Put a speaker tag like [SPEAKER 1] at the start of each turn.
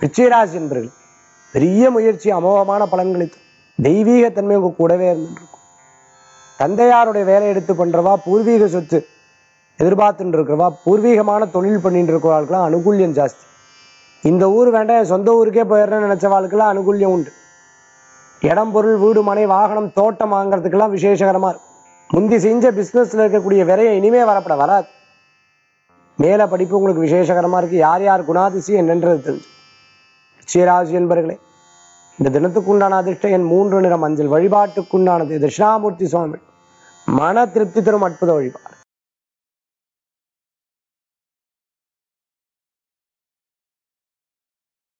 [SPEAKER 1] விருச்சிகராசி என்பர்கள் பெரிய முயற்சி அமோகமான பலன்களை தெய்வீக தன்மை உங்க கூடவே இருந்துருக்கும். தந்தையாருடைய வேலை எடுத்து பண்றவா, பூர்வீக சொத்து எதிர்பார்த்துட்டு இருக்கிறவா, பூர்வீகமான தொழில் பண்ணிட்டு இருக்கிறவாளுக்கெல்லாம் அனுகூல்யம் ஜாஸ்தி. இந்த ஊர் வேண்டாம், என் சொந்த ஊருக்கே போயிடுறேன்னு நினைச்சவாளுக்கெல்லாம் அனுகூல்யம் உண்டு. இடம், பொருள், வீடு, மனை, வாகனம், தோட்டம் வாங்குறதுக்கெல்லாம் விசேஷகரமா இருக்கும். முந்தி செஞ்ச பிசினஸ்ல இருக்கக்கூடிய விரையை இனிமே வராது. மேல படிப்பு உங்களுக்கு விசேஷகரமா இருக்கு. யார் யார் குணாதிசி என்னன்றது தெரிஞ்சு. விருச்சிகராசி என்பர்களே, இந்த தினத்துக்குண்டான அதிர்ஷ்டம் என் 3 நிற மஞ்சள். வழிபாட்டுக்குண்டானது தட்சிணாமூர்த்தி சுவாமி. மன திருப்தி தரும் அற்புத வழிபாடு.